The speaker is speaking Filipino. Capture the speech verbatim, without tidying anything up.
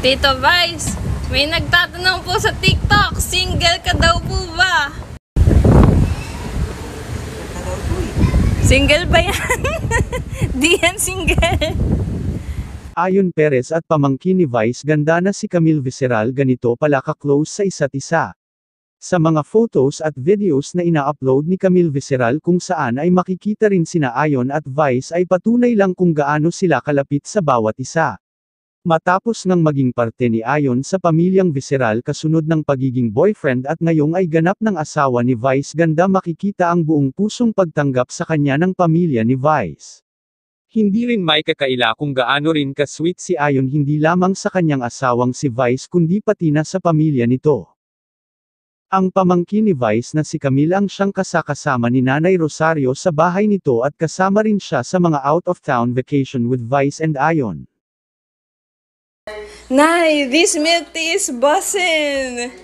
Tito Vice, may nagtatanong po sa TikTok, single ka daw po ba? Single ba yan? Di yan single. Ayon Perez at pamangkin ni Vice ganda na si Camille Visceral ganito pala ka-close sa isa't isa. Sa mga photos at videos na ina-upload ni Camille Visceral kung saan ay makikita rin sina Ayon at Vice ay patunay lang kung gaano sila kalapit sa bawat isa. Matapos ngang maging parte ni Ayon sa pamilyang Visceral kasunod ng pagiging boyfriend at ngayong ay ganap ng asawa ni Vice ganda makikita ang buong pusong pagtanggap sa kanya ng pamilya ni Vice. Hindi rin may kakaila kung gaano rin ka-sweet si Ayon hindi lamang sa kanyang asawang si Vice kundi pati na sa pamilya nito. Ang pamangkin ni Vice na si Camille ang siyang kasakasama ni Nanay Rosario sa bahay nito at kasama rin siya sa mga out-of-town vacation with Vice and Ayon. Nay, this milk tea is bussin'!